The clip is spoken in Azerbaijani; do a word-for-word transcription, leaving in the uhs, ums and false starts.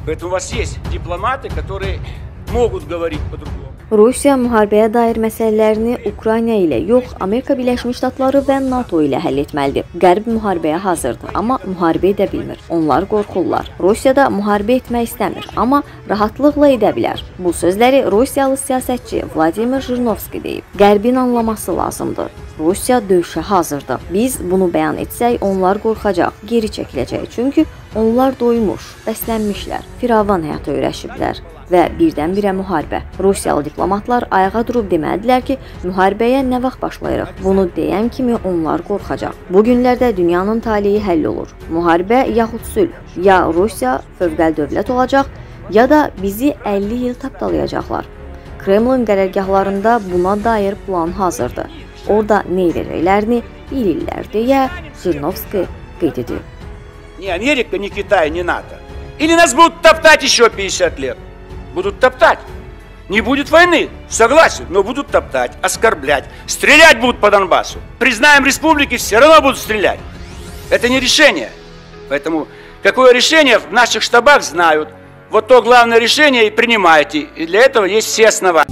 Поэтому у вас есть дипломаты, которые могут говорить по-другому. Rusiya müharibəyə dair məsələlərini Ukrayna ilə yox, Amerika Birləşmiş Ştatları və NATO ilə həll etməlidir. Qərb müharibəyə hazırdır, amma müharibə edə bilmir. Onlar qorxurlar. Rusiya da müharibə etmək istəmir, amma rahatlıqla edə bilər. Bu sözləri Rusiyalı siyasətçi Vladimir Jirinovskiy deyib. Qərbin anlaması lazımdır. Rusiya döyüşə hazırdır. Biz bunu bəyan etsək, onlar qorxacaq, geri çəkiləcək. Çünki onlar doymuş, bəslənmişlər, firavan həyata öyrəşiblər və birdən-birə müharibə. Rusiyalı diplomatlar ayağa durub demədilər ki, müharibəyə nə vaxt başlayırıq? Bunu deyən kimi onlar qorxacaq. Bu günlərdə dünyanın taleyi həll olur. Müharibə yaxud sülh. Ya Rusiya fövqəli dövlət olacaq, ya da bizi əlli il tapdalayacaqlar. Kremlin qərargahlarında buna dair plan hazırdır. Orada nə edəcəklərini bilirlər deyə Жириновский qeyd edir. Ни Америка, ни Китай, ни НАТО. Или нас будут топтать еще пятьдесят лет. Будут топтать. Не будет войны, согласен, но будут топтать, оскорблять. Стрелять будут по Донбассу. Признаем республики, все равно будут стрелять. Это не решение. Поэтому какое решение в наших штабах знают. Вот то главное решение и принимайте. И для этого есть все основания.